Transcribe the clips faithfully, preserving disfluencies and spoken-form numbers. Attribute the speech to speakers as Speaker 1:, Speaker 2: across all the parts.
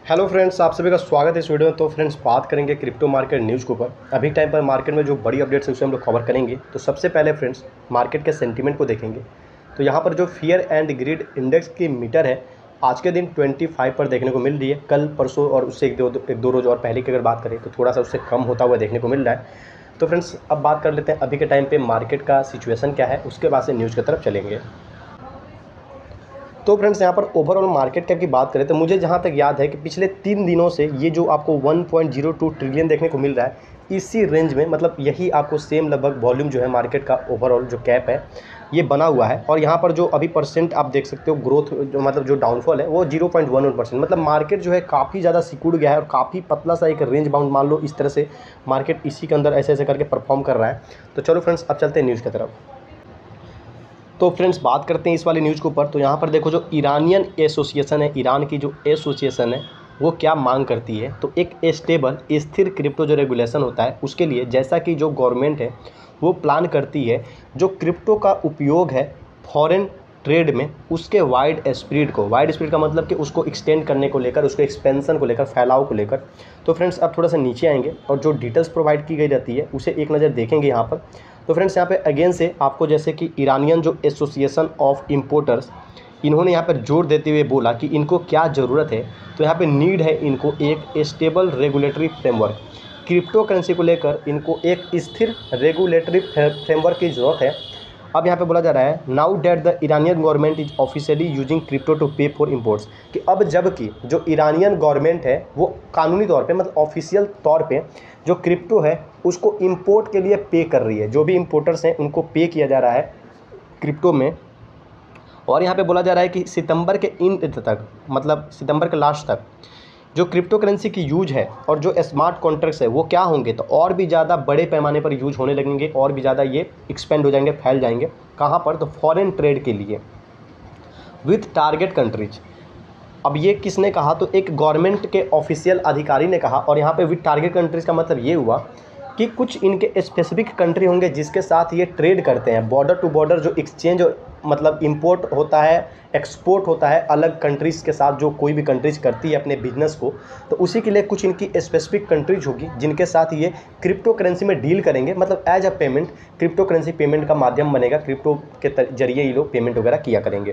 Speaker 1: Hello friends, आप सभी का स्वागत है इस वीडियो में। तो फ्रेंड्स, बात करेंगे क्रिप्टो मार्केट न्यूज़ के ऊपर। अभी टाइम पर मार्केट में जो बड़ी अपडेट्स है उसे हम लोग कवर करेंगे। तो सबसे पहले फ्रेंड्स, मार्केट के सेंटीमेंट को देखेंगे। तो यहाँ पर जो फियर एंड ग्रीड इंडेक्स की मीटर है आज के दिन पच्चीस पर देखने को मिल रही है। कल परसों और उससे एक दो एक दो रोज़ और पहले की अगर बात करें तो थोड़ा सा उससे कम होता हुआ देखने को मिल रहा है। तो फ्रेंड्स, अब बात कर लेते हैं अभी के टाइम पर मार्केट का सिचुएशन क्या है, उसके बाद से न्यूज़ की तरफ चलेंगे। तो फ्रेंड्स, यहाँ पर ओवरऑल मार्केट कैप की बात करें तो मुझे जहाँ तक याद है कि पिछले तीन दिनों से ये जो आपको one point zero two trillion देखने को मिल रहा है, इसी रेंज में, मतलब यही आपको सेम लगभग वॉल्यूम जो है मार्केट का ओवरऑल जो कैप है ये बना हुआ है। और यहाँ पर जो अभी परसेंट आप देख सकते हो ग्रोथ, जो मतलब जो डाउनफॉल है वो zero point one one percent, मतलब मार्केट जो है काफ़ी ज़्यादा सिकुड़ गया है और काफ़ी पतला सा एक रेंज बाउंड मान लो इस तरह से मार्केट इसी के अंदर ऐसे ऐसे करके परफॉर्म कर रहा है। तो चलो फ्रेंड्स, अब चलते हैं न्यूज़ की तरफ। तो फ्रेंड्स, बात करते हैं इस वाले न्यूज़ के ऊपर। तो यहाँ पर देखो, जो ईरानियन एसोसिएशन है, ईरान की जो एसोसिएशन है वो क्या मांग करती है। तो एक स्टेबल स्थिर क्रिप्टो जो रेगुलेशन होता है उसके लिए, जैसा कि जो गवर्नमेंट है वो प्लान करती है, जो क्रिप्टो का उपयोग है फॉरेन ट्रेड में, उसके वाइड स्प्रेड को, वाइड स्प्रेड का मतलब कि उसको एक्सटेंड करने को लेकर, उसके एक्सपेंशन को लेकर, फैलाव को लेकर। तो फ्रेंड्स, अब थोड़ा सा नीचे आएंगे और जो डिटेल्स प्रोवाइड की गई रहती है उसे एक नज़र देखेंगे यहाँ पर। तो फ्रेंड्स, यहाँ पे अगेन से आपको, जैसे कि ईरानियन जो एसोसिएशन ऑफ इम्पोर्टर्स, इन्होंने यहाँ पर जोर देते हुए बोला कि इनको क्या ज़रूरत है। तो यहाँ पे नीड है इनको एक stable regulatory framework, crypto currency को लेकर इनको एक स्थिर रेगुलेटरी फ्रेमवर्क की ज़रूरत है। अब यहाँ पे बोला जा रहा है, now that the Iranian government is officially using crypto to pay for imports, कि अब जबकि जो ईरानियन गवर्नमेंट है वो कानूनी तौर पे, मतलब ऑफिशियल तौर पे जो क्रिप्टो है उसको इंपोर्ट के लिए पे कर रही है। जो भी इंपोर्टर्स हैं उनको पे किया जा रहा है क्रिप्टो में। और यहाँ पे बोला जा रहा है कि सितंबर के इंड तक, मतलब सितंबर के लास्ट तक जो क्रिप्टो करेंसी की यूज है और जो स्मार्ट कॉन्ट्रैक्ट्स है वो क्या होंगे, तो और भी ज़्यादा बड़े पैमाने पर यूज होने लगेंगे, और भी ज़्यादा ये एक्सपेंड हो जाएंगे, फैल जाएंगे। कहाँ पर? तो फॉरेन ट्रेड के लिए विथ टारगेट कंट्रीज। अब ये किसने कहा? तो एक गवर्नमेंट के ऑफिशियल अधिकारी ने कहा। और यहाँ पे विथ टारगेट कंट्रीज़ का मतलब ये हुआ कि कुछ इनके स्पेसिफिक कंट्री होंगे जिसके साथ ये ट्रेड करते हैं, बॉर्डर टू बॉर्डर जो एक्सचेंज, मतलब इंपोर्ट होता है, एक्सपोर्ट होता है अलग कंट्रीज़ के साथ, जो कोई भी कंट्रीज करती है अपने बिजनेस को। तो उसी के लिए कुछ इनकी स्पेसिफिक कंट्रीज होगी जिनके साथ ये क्रिप्टो करेंसी में डील करेंगे, मतलब as a payment crypto currency payment का माध्यम बनेगा, क्रिप्टो के जरिए ये लोग पेमेंट वगैरह किया करेंगे।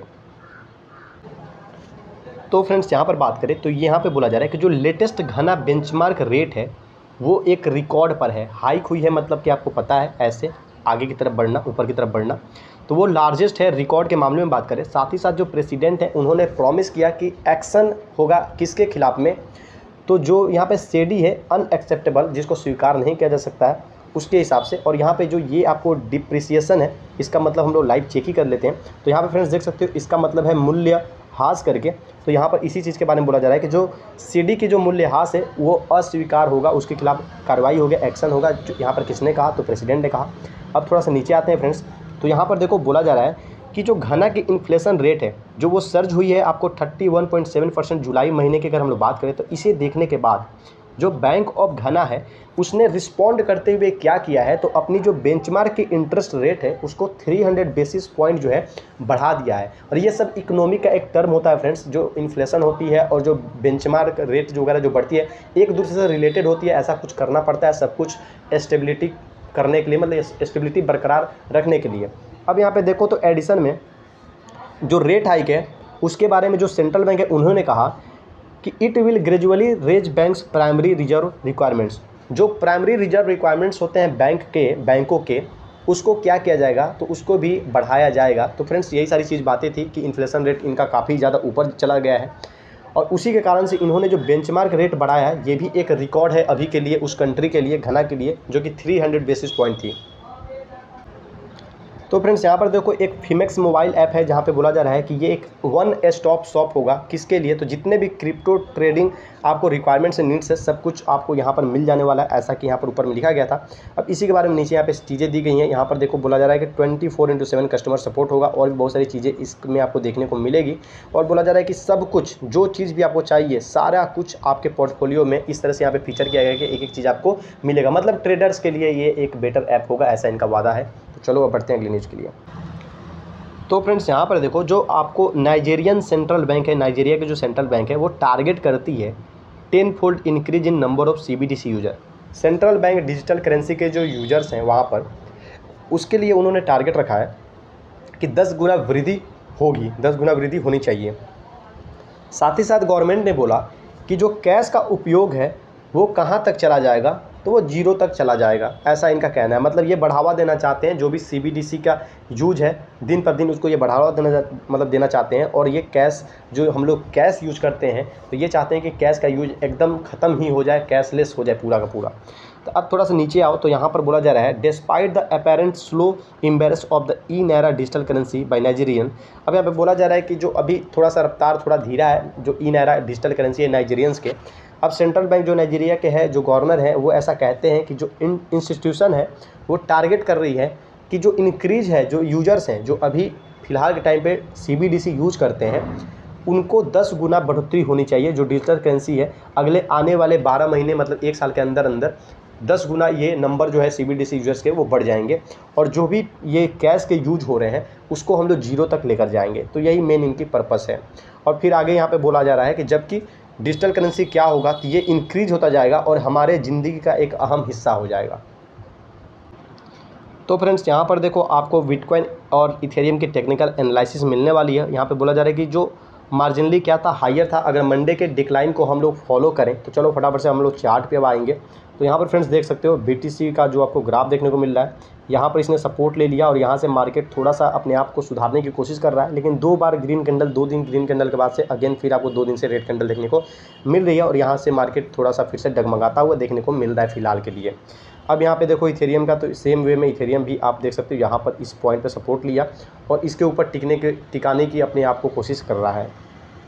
Speaker 1: तो फ्रेंड्स, यहाँ पर बात करें तो यहाँ पे बोला जा रहा है कि जो लेटेस्ट घना बेंचमार्क रेट है वो एक रिकॉर्ड पर है, हाइक हुई है, मतलब कि आपको पता है ऐसे आगे की तरफ बढ़ना, ऊपर की तरफ बढ़ना, तो वो लार्जेस्ट है रिकॉर्ड के मामले में बात करें। साथ ही साथ जो प्रेसिडेंट है उन्होंने प्रॉमिस किया कि एक्शन होगा किसके खिलाफ में, तो जो यहाँ पे सेडी है अनएक्सेप्टेबल, जिसको स्वीकार नहीं किया जा सकता है, उसके हिसाब से। और यहाँ पे जो ये आपको डिप्रिसिएशन है, इसका मतलब हम लोग लाइव चेक ही कर लेते हैं। तो यहाँ पे फ्रेंड्स देख सकते हो, इसका मतलब है मूल्य ह्रास करके। तो यहाँ पर इसी चीज़ के बारे में बोला जा रहा है कि जो सीडी की जो मूल्य ह्रास है वो अस्वीकार होगा, उसके खिलाफ कार्रवाई होगी, एक्शन होगा। जो यहाँ पर किसने कहा? तो प्रेसिडेंट ने कहा। अब थोड़ा सा नीचे आते हैं फ्रेंड्स। तो यहाँ पर देखो, बोला जा रहा है कि जो घना की इन्फ्लेशन रेट है जो वो सर्ज हुई है आपको इकतीस पॉइंट सात परसेंट जुलाई महीने की अगर हम लोग बात करें, तो इसे देखने के बाद जो बैंक ऑफ घना है उसने रिस्पॉन्ड करते हुए क्या किया है, तो अपनी जो बेंचमार्क की इंटरेस्ट रेट है उसको तीन सौ बेसिस पॉइंट जो है बढ़ा दिया है। और ये सब इकोनॉमी का एक टर्म होता है फ्रेंड्स, जो इन्फ्लेशन होती है और जो बेंचमार्क रेट जो वगैरह जो बढ़ती है एक दूसरे से रिलेटेड होती है। ऐसा कुछ करना पड़ता है सब कुछ स्टेबिलिटी करने के लिए, मतलब स्टेबिलिटी बरकरार रखने के लिए। अब यहाँ पे देखो तो एडिशन में जो रेट हाइक है उसके बारे में जो सेंट्रल बैंक है उन्होंने कहा कि it will gradually raise banks primary reserve requirements. जो प्राइमरी रिजर्व रिक्वायरमेंट्स होते हैं बैंक के, बैंकों के, उसको क्या किया जाएगा? तो उसको भी बढ़ाया जाएगा। तो फ्रेंड्स, यही सारी चीज़ बातें थी कि इन्फ्लेशन रेट इनका काफ़ी ज़्यादा ऊपर चला गया है और उसी के कारण से इन्होंने जो बेंचमार्क रेट बढ़ाया है, ये भी एक रिकॉर्ड है अभी के लिए उस कंट्री के लिए, घना के लिए, जो कि तीन सौ बेसिस पॉइंट थी। तो फ्रेंड्स, यहाँ पर देखो एक फिमेक्स मोबाइल ऐप है जहाँ पे बोला जा रहा है कि ये एक वन स्टॉप शॉप होगा किसके लिए? तो जितने भी क्रिप्टो ट्रेडिंग आपको रिक्वायरमेंट्स एंड नीड्स है सब कुछ आपको यहाँ पर मिल जाने वाला है, ऐसा कि यहाँ पर ऊपर में लिखा गया था। अब इसी के बारे में नीचे यहाँ पे चीज़ें दी गई हैं। यहाँ पर देखो बोला जा रहा है कि twenty four into seven customer support होगा और भी बहुत सारी चीज़ें इसमें आपको देखने को मिलेगी। और बोला जा रहा है कि सब कुछ जो चीज़ भी आपको चाहिए सारा कुछ आपके पोर्टफोलियो में इस तरह से यहाँ पे फीचर किया गया है कि एक एक चीज़ आपको मिलेगा। मतलब ट्रेडर्स के लिए ये एक बेटर ऐप होगा, ऐसा इनका वादा है। तो चलो अब बढ़ते हैं अगली न्यूज़ के लिए। तो फ्रेंड्स, यहाँ पर देखो जो आपको नाइजेरियन सेंट्रल बैंक है, नाइजीरिया की जो सेंट्रल बैंक है वो टारगेट करती है ten fold increase in number of CBDC user. Central bank digital currency के जो यूजर्स हैं वहाँ पर, उसके लिए उन्होंने टारगेट रखा है कि दस गुना वृद्धि होगी, दस गुना वृद्धि होनी चाहिए। साथ ही साथ गवर्नमेंट ने बोला कि जो कैश का उपयोग है वो कहाँ तक चला जाएगा, तो वो जीरो तक चला जाएगा, ऐसा इनका कहना है। मतलब ये बढ़ावा देना चाहते हैं, जो भी सीबीडीसी का यूज है दिन पर दिन उसको ये बढ़ावा देना मतलब देना चाहते हैं। और ये कैश जो हम लोग कैश यूज करते हैं, तो ये चाहते हैं कि कैश का यूज एकदम ख़त्म ही हो जाए, कैशलेस हो जाए पूरा का पूरा। तो अब थोड़ा सा नीचे आओ तो यहाँ पर बोला जा रहा है, despite the apparent slow embrace of the e naira digital currency by Nigerian. अब यहाँ पे बोला जा रहा है कि जो अभी थोड़ा सा रफ्तार थोड़ा धीरा है जो ई नायरा डिजिटल करेंसी है नाइजीरियंस के। अब सेंट्रल बैंक जो नाइजीरिया के है, जो गवर्नर है, वो ऐसा कहते हैं कि जो इन इंस्टीट्यूशन है वो टारगेट कर रही है कि जो इंक्रीज है, जो यूजर्स हैं जो अभी फ़िलहाल के टाइम पे सीबीडीसी यूज करते हैं, उनको दस गुना बढ़ोतरी होनी चाहिए। जो डिजिटल करेंसी है अगले आने वाले बारह महीने मतलब एक साल के अंदर अंदर दस गुना ये नंबर जो है सीबीडीसी यूजर्स के वो बढ़ जाएंगे। और जो भी ये कैश के यूज हो रहे हैं उसको हम लोग जीरो तक लेकर जाएंगे। तो यही मेन इनकी पर्पस है। और फिर आगे यहाँ पे बोला जा रहा है कि जबकि डिजिटल करेंसी क्या होगा, तो ये इंक्रीज होता जाएगा और हमारे ज़िंदगी का एक अहम हिस्सा हो जाएगा। तो फ्रेंड्स यहाँ पर देखो आपको बिटकॉइन और इथेरियम की टेक्निकल एनालिसिस मिलने वाली है। यहाँ पे बोला जा रहा है कि जो मार्जिनली क्या था, हायर था। अगर मंडे के डिक्लाइन को हम लोग फॉलो करें तो चलो फटाफट से हम लोग चार्ट पे अब आएंगे। तो यहाँ पर फ्रेंड्स देख सकते हो बीटीसी का जो आपको ग्राफ देखने को मिल रहा है, यहाँ पर इसने सपोर्ट ले लिया और यहाँ से मार्केट थोड़ा सा अपने आप को सुधारने की कोशिश कर रहा है। लेकिन दो बार ग्रीन कैंडल, दो दिन ग्रीन कैंडल के बाद से अगेन फिर आपको दो दिन से रेड कैंडल देखने को मिल रही है और यहाँ से मार्केट थोड़ा सा फिर से डगमगाता हुआ देखने को मिल रहा है फिलहाल के लिए। अब यहाँ पे देखो इथेरियम का, तो सेम वे में इथेरियम भी आप देख सकते हो यहाँ पर इस पॉइंट पे सपोर्ट लिया और इसके ऊपर टिकने के टिकाने की अपने आप को कोशिश कर रहा है।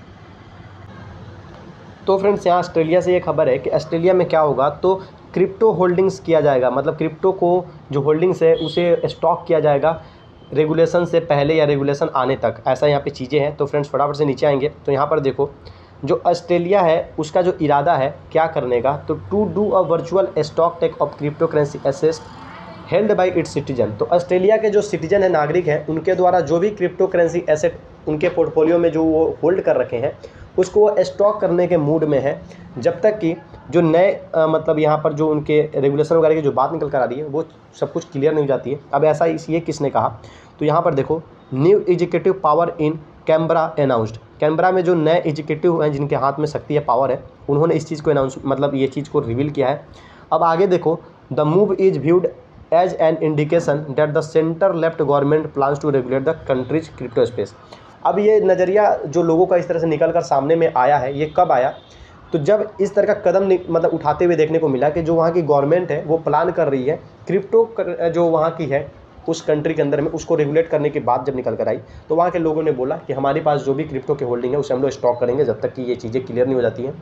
Speaker 1: तो फ्रेंड्स यहाँ ऑस्ट्रेलिया से ये खबर है कि ऑस्ट्रेलिया में क्या होगा, तो क्रिप्टो होल्डिंग्स किया जाएगा। मतलब क्रिप्टो को जो होल्डिंग्स है उसे स्टॉक किया जाएगा रेगुलेशन से पहले या रेगुलेशन आने तक, ऐसा यहाँ पे चीज़ें हैं। तो फ्रेंड्स फटाफट से नीचे आएंगे तो यहाँ पर देखो जो ऑस्ट्रेलिया है उसका जो इरादा है क्या करने का, तो to do a virtual stock take of crypto currency assets held by its citizen. तो ऑस्ट्रेलिया के जो सिटीजन है, नागरिक हैं, उनके द्वारा जो भी क्रिप्टो करेंसी एसेट उनके पोर्टफोलियो में जो वो होल्ड कर रखे हैं उसको वो स्टॉक करने के मूड में है, जब तक कि जो नए आ, मतलब यहाँ पर जो उनके रेगुलेशन वगैरह की जो बात निकल कर आ रही है वो सब कुछ क्लियर नहीं हो जाती है। अब ऐसा इसलिए किसने कहा, तो यहाँ पर देखो new executive power in Canberra announced. Canberra में जो नए एग्जीक्यूटिव हैं जिनके हाथ में शक्ति है, पावर है, उन्होंने इस चीज़ को अनाउंस मतलब ये चीज़ को रिवील किया है। अब आगे देखो, the move is viewed as an indication that the centre left government plans to regulate the country's crypto space. अब ये नज़रिया जो लोगों का इस तरह से निकल कर सामने में आया है, ये कब आया, तो जब इस तरह का कदम मतलब उठाते हुए देखने को मिला कि जो वहाँ की गवर्नमेंट है वो प्लान कर रही है क्रिप्टो जो वहाँ की है उस कंट्री के अंदर में उसको रेगुलेट करने की बात जब निकल कर आई, तो वहाँ के लोगों ने बोला कि हमारे पास जो भी क्रिप्टो की होल्डिंग है उसे हम लोग स्टॉक करेंगे जब तक कि ये चीज़ें क्लियर नहीं हो जाती हैं।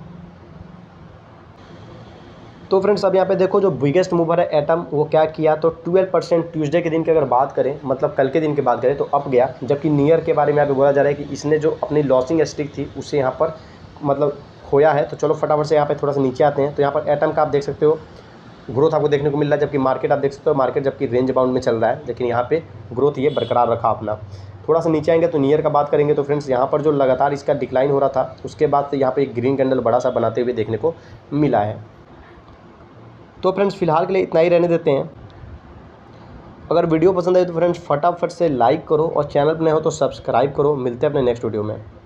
Speaker 1: तो फ्रेंड्स अब यहाँ पे देखो जो बिगेस्ट मूवर है एटम, वो क्या किया, तो ट्वेल्व परसेंट ट्यूसडे के दिन की अगर बात करें, मतलब कल के दिन की बात करें, तो अप गया। जबकि नियर के बारे में यहाँ पे बोला जा रहा है कि इसने जो अपनी लॉसिंग स्ट्रिक थी उससे यहाँ पर मतलब खोया है। तो चलो फटाफट से यहाँ पे थोड़ा सा नीचे आते हैं। तो यहाँ पर एटम का आप देख सकते हो ग्रोथ आपको देखने को मिल रहा है, जबकि मार्केट आप देख सकते हो मार्केट जबकि रेंज बाउंड में चल रहा है, लेकिन यहाँ पे ग्रोथ ये बरकरार रखा अपना। थोड़ा सा नीचे आएंगे तो नियर का बात करेंगे, तो फ्रेंड्स यहाँ पर जो लगातार इसका डिक्लाइन हो रहा था उसके बाद से यहाँ पे एक ग्रीन कैंडल बड़ा सा बनाते हुए देखने को मिला है। तो फ्रेंड्स फिलहाल के लिए इतना ही रहने देते हैं। अगर वीडियो पसंद आए तो फ्रेंड्स फटाफट से लाइक करो और चैनल पर नए हो तो सब्सक्राइब करो। मिलते हैं अपने नेक्स्ट वीडियो में।